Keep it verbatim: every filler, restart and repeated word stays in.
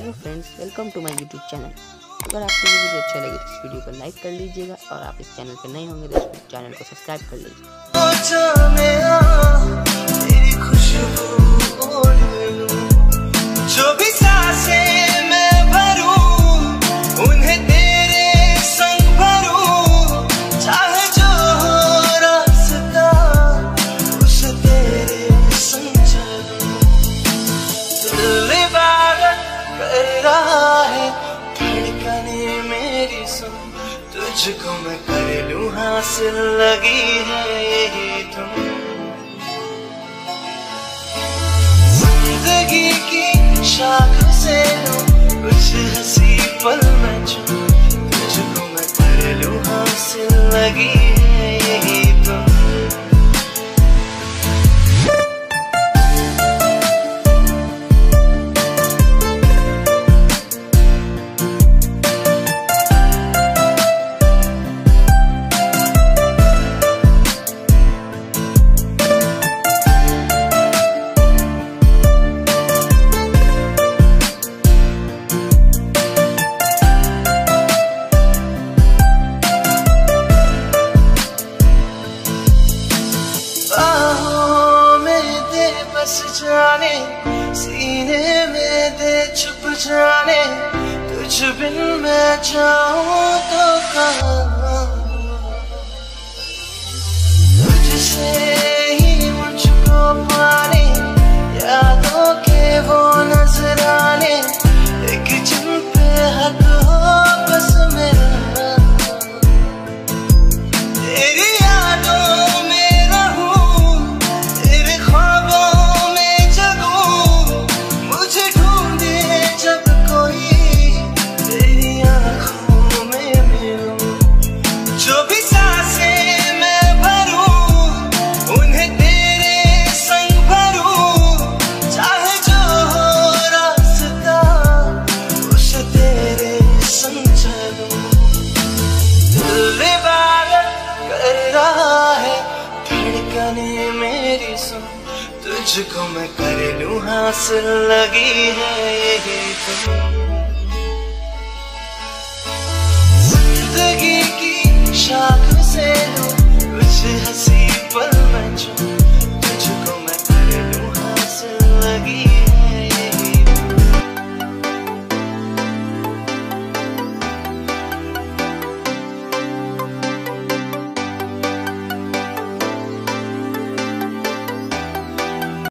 Hello friends, welcome to my YouTube channel. अगर आपको ये वीडियो अच्छा लगे तो इस वीडियो को लाइक कर लीजिएगा और आप इस चैनल पर नए होंगे तो इस चैनल को सब्सक्राइब कर लीजिए। जो भी सांसें मैं भरूं उन्हें तेरे संग भरूं, चाहे जो हो रास्ता उसे तेरे संग चलूं। दिल इबादत कर रहा है, धड़कने मेरी सुन, तुझको मैं कर लूं हासिल, लगी है यही तुम। जिंदगी की शाख से लूं कुछ हंसी पल मैं चुन, तुझको मैं कर लूं हासिल, लगी है यही तुम। बस जाने सीने में दे छुप जाने, तुझ बिन मैं जाऊं तो कहाँ, तुझसे ही मुझको पाने, यादों के वो नजराने, एक जिन पे हक हो बस मेरा, तेरी यादों में रहूं, तेरे ख्वाबों में जगूं, मुझे ढूंढे जब कोई, तेरी आँखों में मिलूं। जो भी सांसें मैं भरूं उन्हें तेरे संग भरूं, चाहे जो हो रास्ता उसे तेरे संग चलूं। दिल इबादत कर रहा है, धड़कने मेरी सुन, तुझको मैं कर लूं हासिल, लगी है यही तुम। जिंदगी की शाख से लूं कुछ हंसी पल मैं चुन,